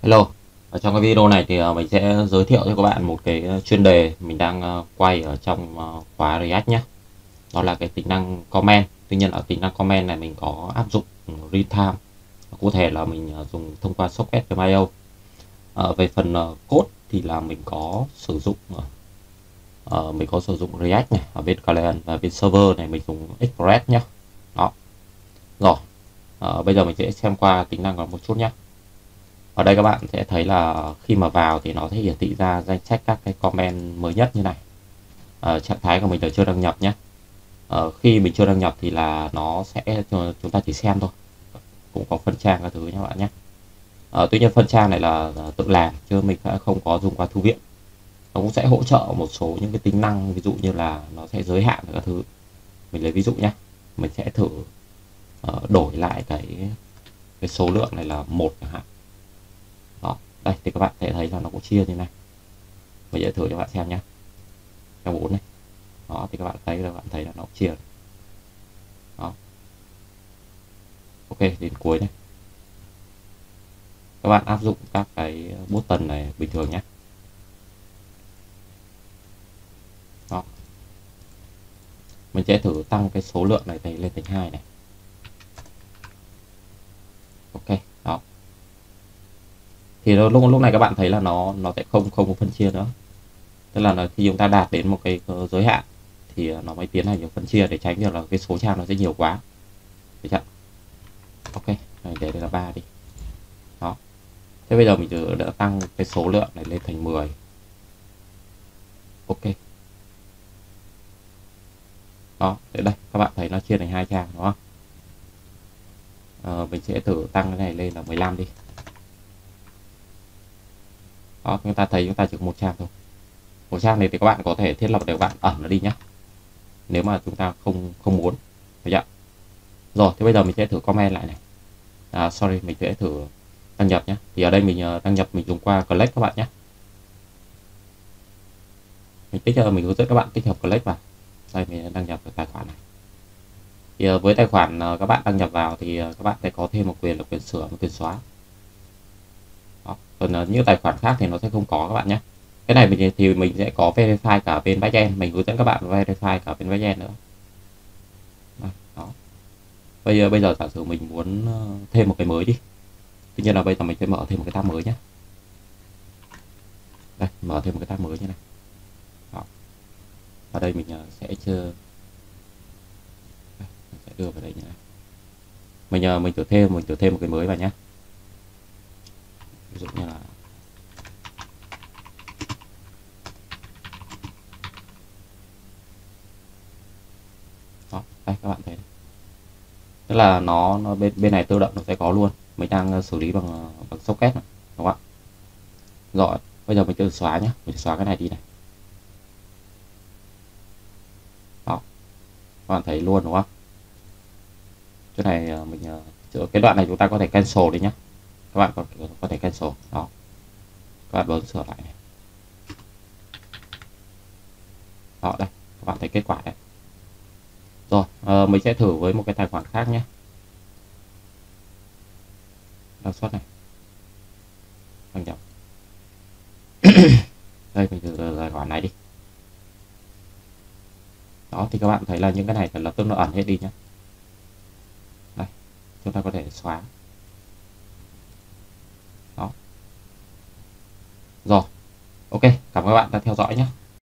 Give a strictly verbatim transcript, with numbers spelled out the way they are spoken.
Hello, ở trong cái video này thì ờ, mình sẽ giới thiệu cho các bạn một cái ờ, chuyên đề mình đang ờ, quay ở trong ờ, khóa React nhé. Đó là cái tính năng comment. Tuy nhiên ở tính năng comment này mình có áp dụng ừ, real time. Cụ thể là mình ờ, dùng thông qua socket.io. Ờ, về phần ờ, code thì là mình có sử dụng ờ, ờ, mình có sử dụng React này ở bên client, và bên server này mình dùng Express nhé. Đó. Rồi, ờ, bây giờ mình sẽ xem qua tính năng một chút nhé. Ở đây các bạn sẽ thấy là khi mà vào thì nó sẽ hiển thị ra danh sách các cái comment mới nhất như này. Ờ, trạng thái của mình là chưa đăng nhập nhé. Ờ, khi mình chưa đăng nhập thì là nó sẽ cho chúng ta chỉ xem thôi. Cũng có phân trang các thứ nhé các bạn nhé. Ờ, tuy nhiên phân trang này là tự làm chứ mình sẽ không có dùng qua thư viện. Nó cũng sẽ hỗ trợ một số những cái tính năng, ví dụ như là nó sẽ giới hạn các thứ. Mình lấy ví dụ nhé. Mình sẽ thử uh, đổi lại cái cái số lượng này là một chẳng hạn. Đó, đây thì các bạn sẽ thấy là nó cũng chia như này. Mình sẽ thử cho bạn xem nhé. Theo bốn này. Đó thì các bạn thấy là bạn thấy là nó cũng chia. Đó. Ok, đến cuối này. Các bạn áp dụng các cái button này bình thường nhé. Đó. Mình sẽ thử tăng cái số lượng này lên thành hai này. Ok, đó. Thì lúc lúc này các bạn thấy là nó nó sẽ không không có phân chia nữa. Tức là khi chúng ta đạt đến một cái giới hạn thì nó mới tiến hành được phân chia, để tránh việc là cái số trang nó sẽ nhiều quá. Được chưa? Ok, này để đây là ba đi. Đó. Thế bây giờ mình thử đã tăng cái số lượng này lên thành mười. Ok. Đó, để đây các bạn thấy nó chia thành hai trang đúng không? Ờ, mình sẽ thử tăng cái này lên là mười lăm đi. Đó, chúng ta thấy chúng ta chỉ có một trang thôi. Một trang này thì các bạn có thể thiết lập để các bạn ẩn nó đi nhé, nếu mà chúng ta không không muốn. Được chưa? Rồi, thế bây giờ mình sẽ thử comment lại này. À, sorry, mình sẽ thử đăng nhập nhé. Thì ở đây mình đăng nhập mình dùng qua Click các bạn nhé. Mình tích mình hướng dẫn các bạn tích hợp Click vào. Đây mình đăng nhập vào tài khoản này. Thì với tài khoản các bạn đăng nhập vào thì các bạn sẽ có thêm một quyền là quyền sửa và quyền xóa. Đó. Còn như tài khoản khác thì nó sẽ không có các bạn nhé. Cái này mình thì mình sẽ có verify cả bên backend, mình hướng dẫn các bạn verify cả bên backend nữa. Đó. Bây giờ bây giờ giả sử mình muốn thêm một cái mới đi. Tuy nhiên là bây giờ mình sẽ mở thêm một cái tab mới nhé. Đây, mở thêm một cái tab mới như này. Đó. Ở đây mình sẽ chưa đây, mình sẽ đưa vào đây như này. Mình mình thử thêm mình thử thêm một cái mới vào nhé. Ví dụ như là đó, đây các bạn thấy này. Tức là nó, nó bên bên này tự động nó sẽ có luôn. Mình đang xử lý bằng bằng socket này, đúng không ạ? Rồi, bây giờ mình tự xóa nhé, mình xóa cái này đi này. Đó, các bạn thấy luôn đúng không? Chỗ này mình cái đoạn này chúng ta có thể cancel đi nhé. Các bạn có, có thể cancel. Đó, các bạn bấm sửa lại này. Đó, đây các bạn thấy kết quả đấy. Rồi, à, mình sẽ thử với một cái tài khoản khác nhé. Đăng xuất này, đăng nhập. Đây mình thử tài khoản này đi. Đó thì các bạn thấy là những cái này là lập tức nó ẩn hết đi nhé. Đây, chúng ta có thể xóa. Đó. Rồi, ok, cảm ơn các bạn đã theo dõi nhé.